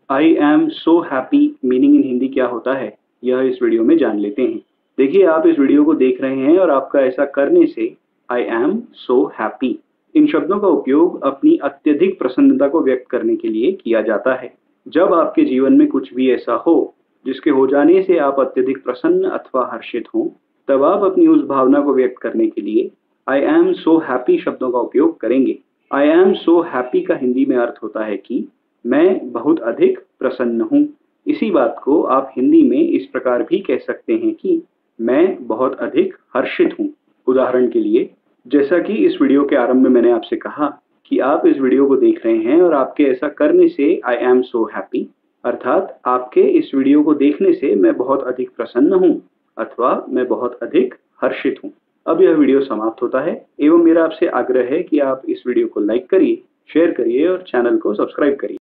I am so happy meaning in Hindi क्या होता है, यह इस वीडियो में जान लेते हैं। देखिए, आप इस वीडियो को देख रहे हैं और आपका ऐसा करने से आई एम सो हैप्पी इन शब्दों का उपयोग अपनी अत्यधिक प्रसन्नता को व्यक्त करने के लिए किया जाता है। जब आपके जीवन में कुछ भी ऐसा हो जिसके हो जाने से आप अत्यधिक प्रसन्न अथवा हर्षित हों, तब आप अपनी उस भावना को व्यक्त करने के लिए आई एम सो हैप्पी शब्दों का उपयोग करेंगे। आई एम सो हैप्पी का हिंदी में अर्थ होता है कि मैं बहुत अधिक प्रसन्न हूँ। इसी बात को आप हिंदी में इस प्रकार भी कह सकते हैं कि मैं बहुत अधिक हर्षित हूँ। उदाहरण के लिए, जैसा कि इस वीडियो के आरंभ में मैंने आपसे कहा कि आप इस वीडियो को देख रहे हैं और आपके ऐसा करने से आई एम सो हैप्पी, अर्थात आपके इस वीडियो को देखने से मैं बहुत अधिक प्रसन्न हूँ अथवा मैं बहुत अधिक हर्षित हूँ। अब यह वीडियो समाप्त होता है एवं मेरा आपसे आग्रह है कि आप इस वीडियो को लाइक करिए, शेयर करिए और चैनल को सब्सक्राइब करिए।